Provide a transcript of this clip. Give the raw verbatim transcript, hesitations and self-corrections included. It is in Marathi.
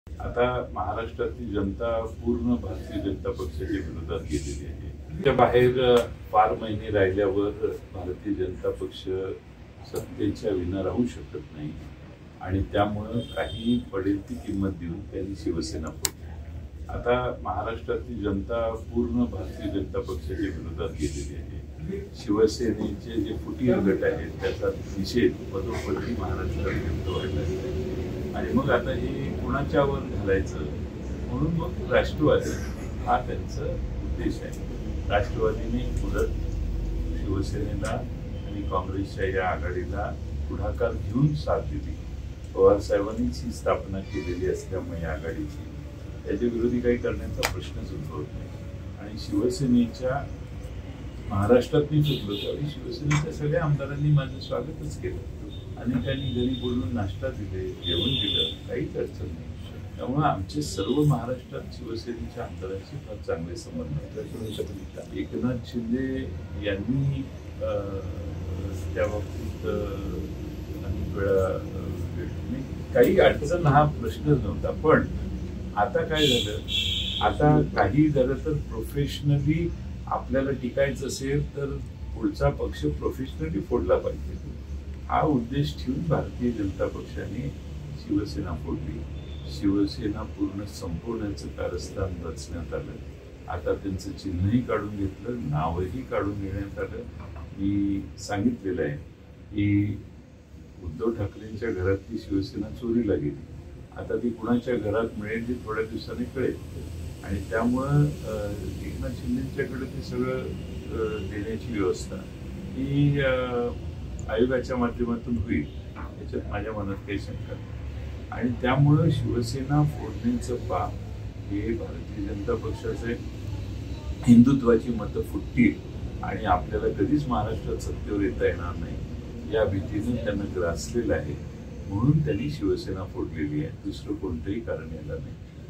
आता महाराष्ट्रातली जनता पूर्ण भारतीय जनता पक्षाच्या विरोधात गेलेली आहे. त्या बाहेर फार महिने राहिल्यावर भारतीय जनता पक्ष सत्तेच्या विना राहू शकत नाही आणि त्यामुळे काही पडेल ती किंमत देऊन त्यांनी शिवसेना फोडली. आता महाराष्ट्रातली जनता पूर्ण भारतीय जनता पक्षाच्या विरोधात गेलेली आहे. शिवसेनेचे जे फुटीर गट आहेत त्याचा निषेध पदोपदी महाराष्ट्रात व्यक्त व्हायला लागला आणि मग आता हे कुणाच्यावर घालायचं म्हणून मग राष्ट्रवादी हा त्यांचा उद्देश आहे. राष्ट्रवादीने मुदत शिवसेनेला आणि काँग्रेसच्या या आघाडीला पुढाकार घेऊन साथ दिली. पवार साहेबांनीच ही स्थापना केलेली असल्यामुळे या आघाडीची त्याच्या विरोधी काही करण्याचा प्रश्नच उद्भवत नाही. आणि शिवसेनेच्या महाराष्ट्रात मी चुकलो त्यावेळी शिवसेनेच्या सगळ्या आमदारांनी माझं स्वागतच केलं आणि त्यांनी घरी बोलून नाश्ता दिले, जेवण दिलं, काहीच अडचण नाही. त्यामुळे आमचे सर्व महाराष्ट्रात शिवसेनेच्या आमदारांशी फार चांगले संबंध आहेत. एकनाथ शिंदे यांनी त्या बाबतीत अनेक वेळा काही अडचण हा प्रश्नच नव्हता. पण आता काय झालं, आता काही झालं तर प्रोफेशनली आपल्याला टिकायचं असेल तर पुढचा पक्ष प्रोफेशनली फोडला पाहिजे हा उद्देश ठेवून भारतीय जनता पक्षाने शिवसेना फोडली. शिवसेना पूर्ण संपवण्याचं कारस्थान रचण्यात आलं. आता त्यांचं चिन्हही काढून घेतलं, नावही काढून घेण्यात आलं. मी सांगितलेलं आहे की उद्धव ठाकरेंच्या घरातली शिवसेना चोरीला गेली. आता ती कुणाच्या घरात मिळेल ती थोड्या दिवसांनी कळेल आणि त्यामुळं एकनाथ शिंदेच्याकडे ते सगळं देण्याची व्यवस्था ही आयोगाच्या माध्यमातून होईल याच्यात माझ्या मनात काही शंका नाही. आणि त्यामुळं शिवसेना फोडण्याचं पाप हे भारतीय जनता पक्षाचे हिंदुत्वाची मतं फुटतील आणि आपल्याला कधीच महाराष्ट्रात सत्तेवर येता येणार नाही या भीतीने त्यांना ग्रासलेलं आहे. म्हणून त्यांनी शिवसेना फोडलेली आहे. दुसरं कोणतंही कारण याला नाही.